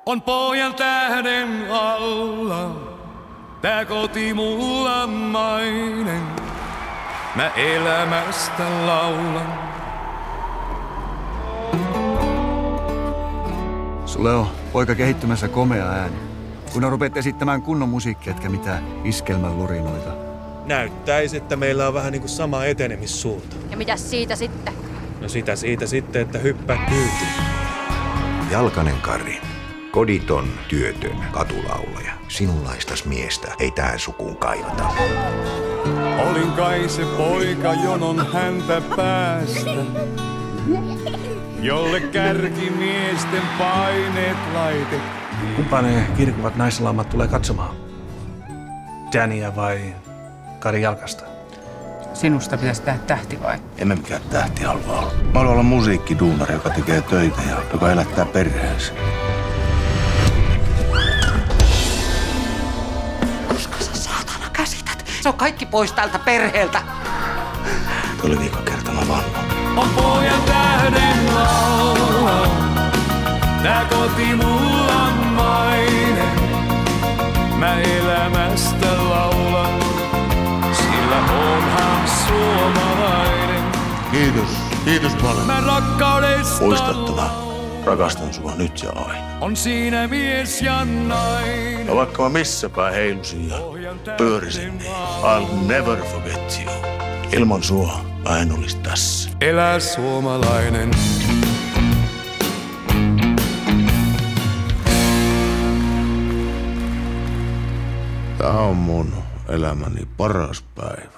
On pojan tähden alla, tää koti mulla mainen. Mä elämästä laulan. Sulle on poika kehittymässä komea ääni. Kun rupeat esittämään kunnon musiikkia, etkä mitään iskelmän lurinoita. Näyttäisi, että meillä on vähän niin kuin sama etenemissuunta. Ja mitäs siitä sitten? No siitä sitten, että hyppää kyytiin. Jalkanen Kari. Koditon, työtön, katulaulaja. Sinunlaistas miestä ei tähän sukuun kaivata. Olin kai se poika jonon häntä päästä, jolle kärkimiesten paineet laitettiin. Kumpaa ne kirkuvat naislaumat tulee katsomaan? Dania vai Kari Jalkasta? Sinusta pitäisi tehdä tähti vai? Emme mikään tähti halua olla. Mä haluan olla musiikkiduunari, joka tekee töitä ja joka elättää perheensä. Koska sä saatana käsität? Se on kaikki pois tältä perheeltä. Tuo oli viikon kerta, mä vannon. On pojan tähden laula, tää koti mulla mainen. Mä elämästä laulan, sillä onhan suomalainen. Kiitos paljon. Mä rakkaudesta Muistattuna, rakastan sua nyt ja aina. on siinä mies ja nainen. Ja vaikka mä missäpä heilusin ja pyörisin, niin I'll never forget you. Ilman sua mä en olis tässä. Elä suomalainen. Tää on mun elämäni paras päivä.